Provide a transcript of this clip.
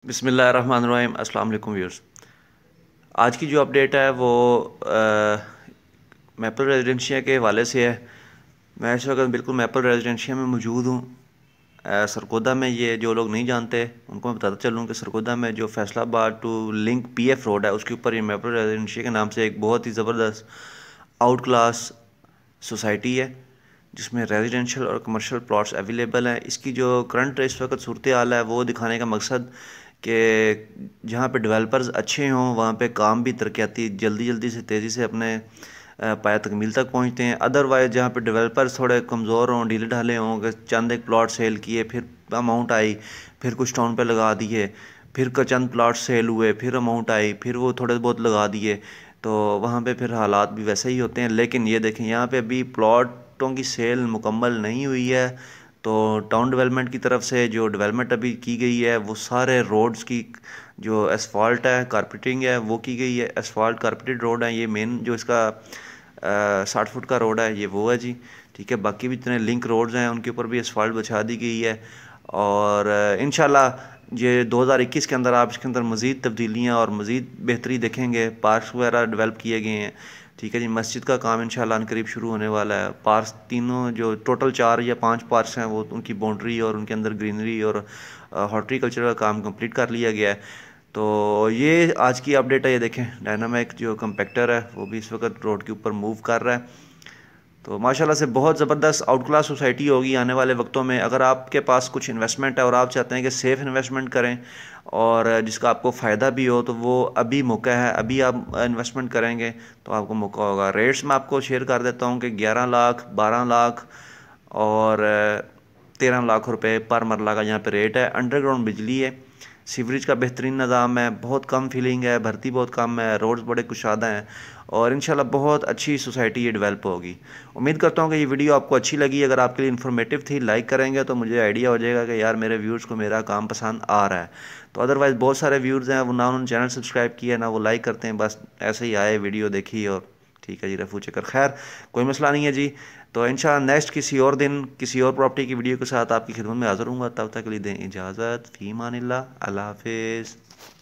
बिस्मिल्लाहिर्रहमानिर्रहीम। अस्सलाम वालेकुम व्यूअर्स। आज की जो अपडेट है वो मैपल रेजिडेंशिया के हवाले से है। मैं इस वक्त बिल्कुल मैपल रेजिडेंशिया में मौजूद हूँ। सरगोदा में, ये जो लोग नहीं जानते उनको मैं बताता चलूँ कि सरगोदा में जो Faisalabad to link PF road है उसके ऊपर ये मैपल रेजिडेंशिया के नाम से एक बहुत ही ज़बरदस्त आउट क्लास सोसाइटी है जिसमें रेजिडेंशियल और कमर्शियल प्लॉट्स अवेलेबल हैं। इसकी जो करंट इस वक्त सूरत हाल है वो दिखाने का मकसद कि जहाँ पे डेवलपर्स अच्छे हों वहाँ पे काम भी तरक्याती जल्दी जल्दी से तेज़ी से अपने पाया तकमील तक पहुँचते हैं। अदरवाइज़ जहाँ पे डेवलपर्स थोड़े कमज़ोर हों, ढीले ढाले हों, कि चंद एक प्लॉट सेल किए, फिर अमाउंट आई, फिर कुछ टाउन पे लगा दिए, फिर चंद प्लॉट सेल हुए, फिर अमाउंट आई, फिर वो थोड़े बहुत लगा दिए, तो वहाँ पे फिर हालात भी वैसे ही होते हैं। लेकिन ये देखें, यहाँ पे अभी प्लॉटों की सेल मुकम्मल नहीं हुई है। तो टाउन डेवलपमेंट की तरफ से जो डेवलपमेंट अभी की गई है वो सारे रोड्स की जो एसफॉल्ट है, कारपेटिंग है, वो की गई है। एसफॉल्ट कारपेटेड रोड है। ये मेन जो इसका 60 फुट का रोड है ये वो है जी। ठीक है, बाकी भी जितने लिंक रोड्स हैं उनके ऊपर भी एसफॉल्ट बिछा दी गई है। और इंशाल्लाह ये 2021 के अंदर आप इसके अंदर मज़ीद तब्दीलियाँ और मज़ीद बेहतरी देखेंगे। पार्क्स वगैरह डेवलप किए गए हैं। ठीक है जी, मस्जिद का काम इंशाल्लाह अनकरीब शुरू होने वाला है। पार्क्स तीनों जो टोटल 4 या 5 पार्क्स हैं वो उनकी बाउंड्री और उनके अंदर ग्रीनरी और हॉर्टिकल्चर का काम कंप्लीट कर लिया गया है। तो ये आज की अपडेट है। ये देखें, डायनामिक जो कंपैक्टर है वो भी इस वक्त रोड के ऊपर मूव कर रहा है। तो माशाल्लाह से बहुत ज़बरदस्त आउट क्लास सोसाइटी होगी आने वाले वक्तों में। अगर आपके पास कुछ इन्वेस्टमेंट है और आप चाहते हैं कि सेफ़ इन्वेस्टमेंट करें और जिसका आपको फ़ायदा भी हो, तो वो अभी मौका है। अभी आप इन्वेस्टमेंट करेंगे तो आपको मौका होगा। रेट्स मैं आपको शेयर कर देता हूँ कि 11 लाख, 12 लाख और 13 लाख रुपए पर मरला का यहाँ पे रेट है। अंडरग्राउंड बिजली है, सीवरेज का बेहतरीन निज़ाम है, बहुत कम फीलिंग है, भर्ती बहुत कम है, रोड्स बड़े कुशादा हैं और इंशाल्लाह बहुत अच्छी सोसाइटी ये डेवलप होगी। उम्मीद करता हूँ कि ये वीडियो आपको अच्छी लगी। अगर आपके लिए इन्फॉर्मेटिव थी, लाइक करेंगे तो मुझे आइडिया हो जाएगा कि यार मेरे व्यूअर्स को मेरा काम पसंद आ रहा है। तो अदरवाइज़ बहुत सारे व्यूअर्स हैं वो ना उन्होंने चैनल सब्सक्राइब किया ना वो लाइक करते हैं, बस ऐसे ही आए वीडियो देखी और ठीक है जी, रफू चक्कर। खैर, कोई मसला नहीं है जी। तो इंशाल्लाह नेक्स्ट किसी और दिन किसी और प्रॉपर्टी की वीडियो के साथ आपकी खिदमत में हाज़िर हूँगा। तब तक के लिए दें इजाज़त। फ़ी अमानिल्लाह। अल्लाह हाफ़िज़।